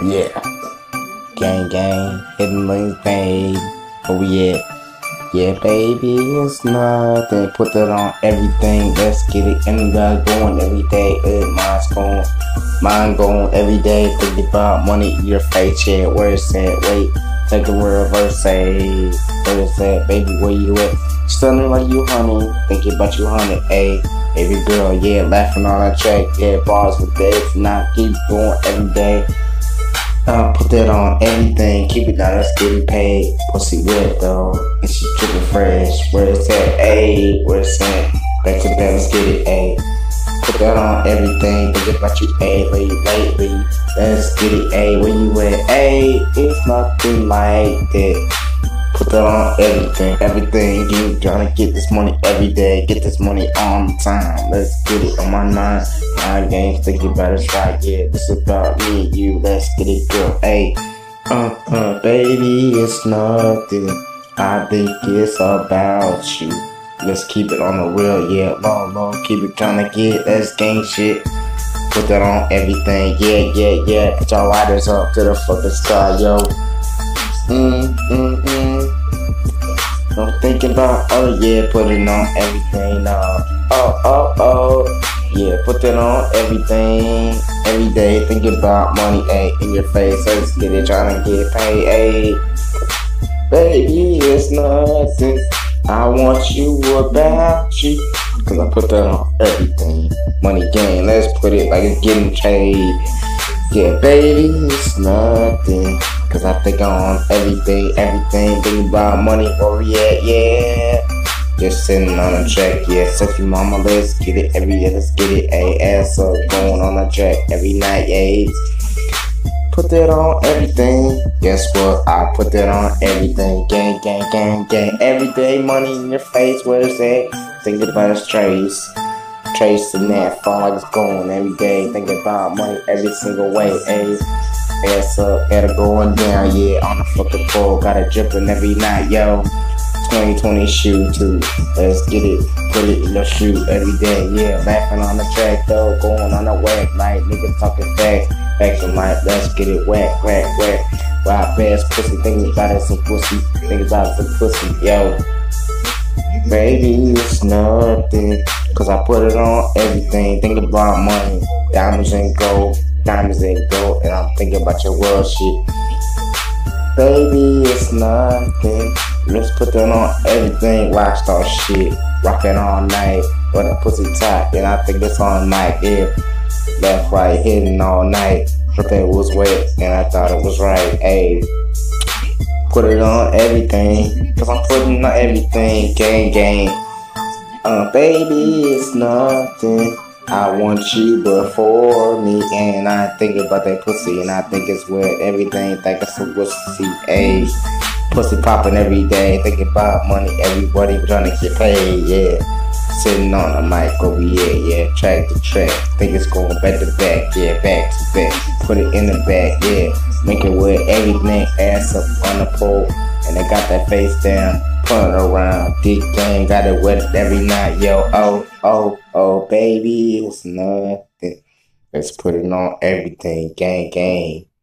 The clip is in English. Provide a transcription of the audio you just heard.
Yeah, gang gang, hitting lanes, babe. Oh yeah, yeah, baby, it's nothing. Put that on everything. Let's get it. Anybody going every day? Mine going every day. Think about money in your face. Yeah, where it's at? Wait, take a reverse. Say, where it's at, baby? Where you at? Stunning like you, honey. Thinking about you, honey. Ayy, baby girl, yeah, laughing on that track. Yeah, bars with this. Now keep going every day. Put that on everything, keep it down, let's get it paid. Pussy wet though, and she drippin' fresh. Where it's at, ayy, where it's at. Back to the bed, let's get it, ayy. Put that on everything, think about you, ayy, lately. Let's get it, ayy, where you at, ayy. It's nothing like that. Put that on everything. You tryna get this money every day, get this money on time. Let's get it on my mind. My games, think about it right, yeah. This is about me and you, let's get it, girl, ayy. Baby, it's nothing. I think it's about you. Let's keep it on the real, yeah. Low, keep it tryna get, let's gang shit. Put that on everything, yeah. Put your lighters up to the fucking sky, yo. I'm thinking about, oh yeah, put it on everything, yeah, put that on everything, every day, thinking about money, ayy, in your face, let's get it, trying to get paid, ayy, baby, it's nothing, I want you about you, cause I put that on everything, money game, let's put it like it's getting paid, yeah, baby, it's nothing. Cause I think on everything, thinking about money, where we at, yeah. Just sitting on a track, yeah. Sexy mama, let's get it every day, let's get it, ayy. Ass up, going on a track every night, ayy. Put that on everything. Guess what? I put that on everything. Gang. Every day, money in your face, where it's at? Thinking about it's tracing that phone like it's going every day. Thinking about money every single way, ayy. Ass up, gotta going down, yeah, on the fucking floor, gotta drippin' every night, yo. 2020 shoe too, let's get it, put it in your shoe every day, yeah. Laughing on the track though, going on the whack, like niggas talking facts and like, let's get it whack. Wild fast pussy, thinking about it some pussy, thinking about it some pussy, yo. Baby, it's nothing, cause I put it on everything, thinking about money, diamonds and gold, and I'm thinking about your world shit. Baby, it's nothing. Let's put that on everything. Rockstar shit. Rockin' all night. With a pussy tight. And I think it's all night. Yeah. Left, right, hitting all night. Everything was wet. And I thought it was right. Ayy. Put it on everything. Cause I'm putting on everything. Gang. Baby, it's nothing. I want you before me, and I think about that pussy, and I think it's wet, everything, think it's some pussy, ayy. Pussy popping every day, thinking about money, everybody trying to get paid, yeah. Sitting on the mic over here, yeah, track to track, think it's going back to back, yeah, back to back. Put it in the back, yeah, make it wet, everything, ass up on the pole, and they got that face down. Put it around, dick game, got it wet every night, yo, oh, baby, it's nothing. Let's put it on everything, gang.